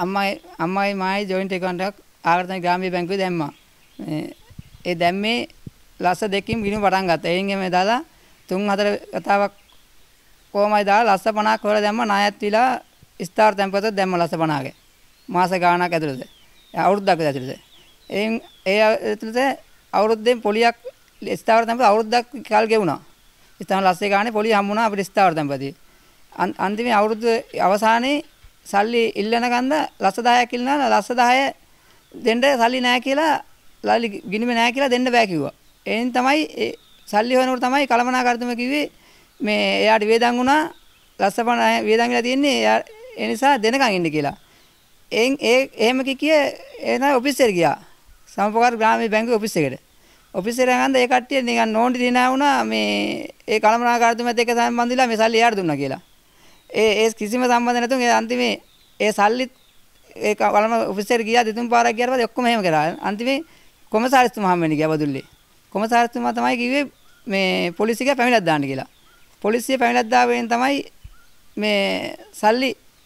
අම්මයි මායි joint account එකක් ආගතන ග්‍රාමීය බැංකුවේ දැම්මා. ඒ දැම්මේ ලස්ස දෙකකින් ගිණුම පටන් ගත්තා. එයින් එමෙ දාලා 3-4 වතාවක් කොහමයි දාලා ලස්ස 50ක් හොයලා දැම්මා. ණයත් විලා ස්ථාවර තැන්පතට දැම්මා ලස්ස 50ක. මාස ගාණක් ඇතුළත. අවුරුද්දක් ඇතුළත. ඒ ඇතුළත අවුරුද්දෙන් පොලියක් ස්ථාවර තැන්පත අවුරුද්දක් කල් ගෙවුණා. ස්ථාවර ලස්සේ ගානේ පොලිය හම්බුණා අපිට ස්ථාවර තැන්පතේ. අන්තිමේ අවුරුද්ද අවසානයේ සල්ලි ඉල්ලන ගඳ ලස්ස 10ක් ඉල්ලනවා. ලස්ස 10 දෙන්න සල්ලි නැහැ කියලා ලලි ගිණුමේ නැහැ කියලා දෙන්න බෑ කිව්වා. එයින් තමයි සල්ලි හොයනකොට තමයි කලමනාකරතුම කිව්වේ මේ එයාට වේදන් වුණා ලස්ස 50 වේදන් වෙලා තියෙන්නේ ඒ නිසා දෙනකන් ඉන්න කියලා. එහෙම කිය එන ඔෆිස් එකට ගියා. සමපකාර ග්‍රාමීය බැංකුවේ ඔෆිස් එකට. ඔෆිස් එකට ගියාම ඒ කට්ටිය නිකන් නෝන්ඩි දිනා වුණා මේ ඒ කලමනාකරතුමත් එක්ක සම්බන්ධ වෙලා මේ සල්ලි එයාට දුන්නා කියලා. ඒ කිසිම සම්බන්ධ නැතුව අන්තිමේ ඒ සල්ලිත් ඒ කලම ඔෆිස් එකට ගියා දෙතුන් පාරක් ගියාට පස්සේ ඔක්කොම එහෙම කරා. අන්තිමේ කොමසාරිස්තුමා හම්බ වෙන්න ගියා බදුල්ලේ. කොමසාරිස්තුමා තමයි කිව්වේ මේ පොලිසිය පැමිණිලක් දාන්න කියලා. පොලිසිය පැමිණිලක් දාවෙන් තමයි මේ සල්ලි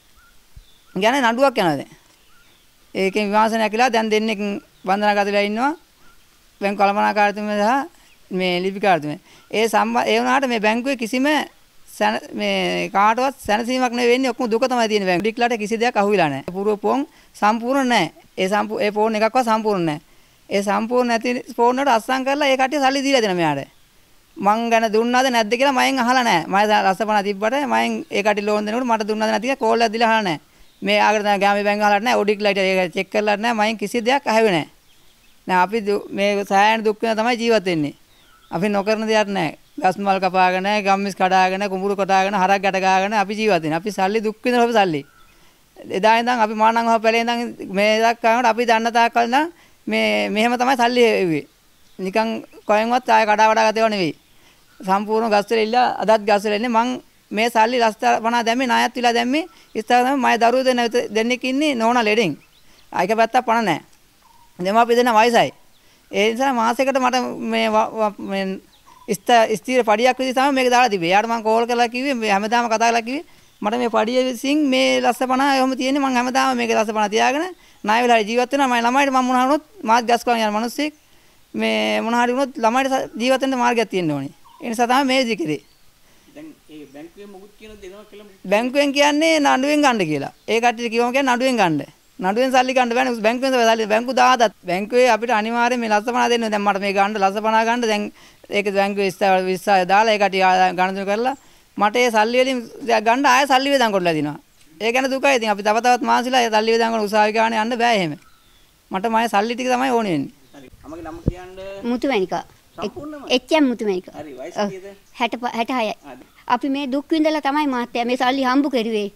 ගැන නඩුවක් යනවා දැන්. ඒකෙන් විමර්ශනයක් කියලා දැන් දෙන්නෙක් බන්ධනාගත වෙලා ඉන්නවා. බැංකු කළමනාකාරතුමා සහ මේ ලිපිකාරතුමා. ඒ වුණාට මේ බැංකුවේ කිසිම මේ කාටවත් සැනසීමක් නෙවෙයි වෙන්නේ. ඔක්කොම දුක තමයි තියෙන්නේ බැංකු. ඩික්ලර්ට කිසි දෙයක් අහුවිලා නැහැ. පූර්ව ෆෝන් සම්පූර්ණ නැහැ. ඒ ෆෝන් එකක්වත් සම්පූර්ණ නැහැ. ඒ සම්පූර්ණ නැති ෆෝන් වලට අස්සම් කරලා ඒ කට්ටිය සල්ලි දීලා දෙනවා මෙයාට. මං ගැන දුන්නාද නැද්ද කියලා මයෙන් අහලා නැහැ. මම රසපණ තිබ්බට මයෙන් ඒ කට්ටිය ලෝන් දෙනකොට මට දුන්නාද නැති කියලා කෝල් එකක් දීලා අහලා නැහැ. මේ ආගට ග්‍රාමීය බැංකුව අහලා නැහැ. ඔඩිට් ලයිට් ඒක චෙක් කරලා නැහැ. මයෙන් කිසි දෙයක් අහුවේ නැහැ. දැන් අපි මේ සෑහෙන දුක් වෙන තමයි ජීවත් වෙන්නේ. අපි නොකරන දෙයක් නැහැ. ගස් මල් කපාගෙන, ගම්මිස් කඩාගෙන, කුඹුරු කොටාගෙන, හරක් ගැට ගාගෙන අපි ජීවත් වෙන්නේ. අපි සල්ලි දුක් විඳලා අපි සල්ලි. එදා ඉඳන් අපි මානං හොපලේ ඉඳන් මේ දක්වාකට අපි දන්න තාක්කල් නම් මෙහෙම තමයි සල්ලි එව්වේ. නිකන් කොහෙන්වත් ආය කඩා වඩා ගතේව නෙවෙයි. සම්පූර්ණ ගස් වල ඉල්ල අදත් ගස් වල ඉන්නේ මං මේ සල්ලි ලස්ත 50 දැම්මේ ණයත් විලා දැම්මේ ඉස්තර තමයි මගේ දරුවෝ දෙන්නෙක් ඉන්නේ නෝනා ලෙඩෙන්. ආයක පැත්තක් පණ නැහැ. දෙමාපිය දෙන වයසයි. ඒ නිසා මාසෙකට මට මේ ස්ථීර පඩියක් විදිහට තමයි මේක දාලා තිබේ. යාට මම කෝල් කරලා කිව්වේ මේ හැමදාම කතා කරලා කිව්වේ මට මේ පඩිය විසින් මේ ලස්ස 50 එහෙම තියෙන්නේ මම හැමදාම මේක ලස්ස 50 තියාගෙන ණය වෙලා ජීවත් වෙනවා. මම ළමයිට මම මොනවා වුණොත් මාත් ගස් කරන් යන මිනිස්සෙක් මේ මොන හරි වුණොත් ළමයිට ජීවත් වෙන්න මාර්ගයක් තියෙන්න ඕනේ. ඒ නිසා තමයි මේ විදිහේ. දැන් ඒ බැංකුවේ මොකුත් කියන දෙනවා කියලා බැංකුවෙන් කියන්නේ නඩුවෙන් ගන්න කියලා. ඒ කට්ටිය කිව්වම කියන්නේ නඩුවෙන් ගන්න. නඩුවෙන් සල්ලි ගන්න බෑනේ. බැංකුවෙන් සල්ලි බැංකු දාදත් බැංකුවේ අපිට අනිවාර්යයෙන් මේ ලස්ස 50 දෙන්න. දැන් මට මේ ගන්න ලස්ස 50 ගන්න දැන් ඒක බැංකුවේ 20 දාලා ඒ කට්ටිය ගණන් කරලා මට ඒ සල්ලි වලින් ගන්න ආයෙ සල්ලි වේදන් කරලා දිනවා. ඒ ගැන දුකයි. ඉතින් අපි තව තවත් මාසිලා ඒ සල්ලි වේදන් කරන උසාවි ගානේ යන්න බෑ එහෙම. මට මගේ සල්ලි ටික තමයි ඕනේ වෙන්නේ. හරි. අමගේ නම කියන්නේ මුතුමැණිකා. එච්චම් මුතුමැණිකා. හරි. වයස කීයද? 66යි. අපි මේ දුක් විඳලා තමයි මාත්‍යා මේ සල්ලි හම්බ කරුවේ.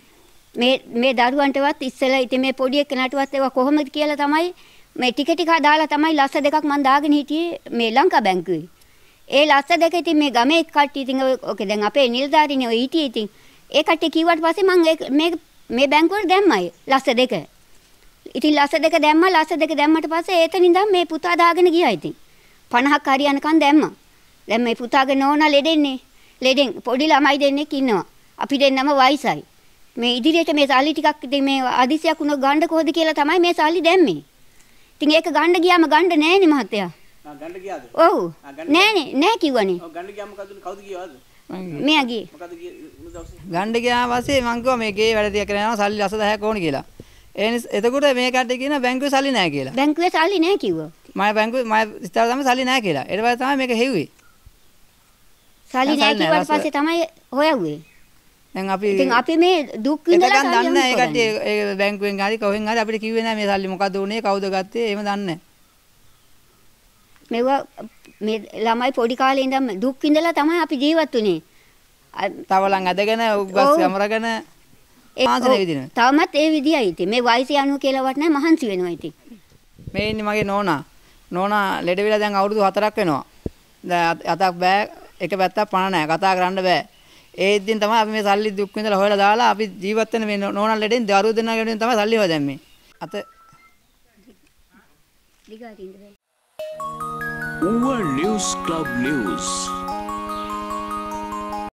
මේ දරුවන්ටවත් ඉස්සෙල්ලා ඉතින් මේ පොඩි එකනටවත් ඒවා කොහොමද කියලා තමයි මේ ටික ටික දාලා තමයි ලස්ස දෙකක් මම දාගෙන හිටියේ මේ ලංකා බැංකුවේ. ඒ ලස්ස දෙක ඉතින් මේ ගමේ කට්ටිය ඉතින් ඔක දැන් අපේ නිලධාරීනේ ඔය හිටියේ ඉතින් ඒ කට්ටිය කිව්වට පස්සේ මම මේ බැංකුවට දැම්මයි ලස්ස දෙක. ඉතින් ලස්ස දෙක දැම්මා ලස්ස දෙක දැම්මට පස්සේ එතනින් ඉඳන් මේ පුතා දාගෙන ගියා ඉතින් 50ක් හරියනකන් දැම්මා. දැන් මේ පුතාගේ නෝනා ලෙඩෙන්නේ. ලෙඩෙන් පොඩි ළමයි දෙන්නෙක් ඉන්නවා. අපි දෙන්නම වයසයි. මේ ඉදිරියට මේ සල්ලි ටිකක් ඉතින් මේ අදිසියක් උන ගන්න කොහොද කියලා තමයි මේ සල්ලි දැම්මේ. ඉතින් ඒක ගන්න ගියාම ගන්න නෑනේ මහත්තයා. ගන්න ගියාද? ඔව්. නෑනේ නෑ කිව්වනේ. ඔව් ගන්න ගියාම කවුද ගියවද? මෙයා ගියේ. මොකද ගන්න ගියාම පස්සේ මං කිව්වා මේ ගේ වැඩ තියා කරගෙන යනවා සල්ලි 10ක් ඕනේ කියලා. එතකොට මේ කට්ටිය කියන බැංකුවේ සල්ලි නෑ කියලා. බැංකුවේ සල්ලි නෑ කිව්වා. මම ඉස්තාව තමයි සල්ලි නෑ කියලා. ඊට පස්සේ තමයි මේක හෙව්වේ. සල්ලි නෑ කිව්වට පස්සේ තමයි හොයවුවේ. දැන් අපි මේ දුක් විඳලා දන්නේ නැහැ. ඒ කට්ටිය ඒ බැංකුවෙන් හරි කොහෙන් හරි අපිට කිව්වේ නැහැ මේ සල්ලි මොකද උනේ කවුද ගත්තේ එහෙම දන්නේ නැහැ. මේවා මේ ළමයි පොඩි කාලේ ඉඳන් දුක් විඳලා තමයි අපි ජීවත් වුනේ. තවලන් ඇදගෙන උගස් යමරගෙන මාසනේ විදින. තවමත් ඒ විදියයි ඉතින්. මේ වයස යනවා කියලා වත් නැහැ මහන්සි වෙනවා ඉතින්. මේ ඉන්නේ මගේ නෝනා. නෝනා ලෙඩ වෙලා දැන් අවුරුදු 4ක් වෙනවා. දැන් අතක් බෑ එක පැත්තක් පණ නැහැ. කතා කරන්න බෑ. ඒ ඉදින් තමයි අපි මේ සල්ලි දුක් විඳලා හොයලා දාලා අපි ජීවත් වෙන මේ නෝනා ලෙඩෙන් දරුවෝ දෙන්නාගෙන් තමයි සල්ලි හොය දැම්මේ. අත Uwa News Club News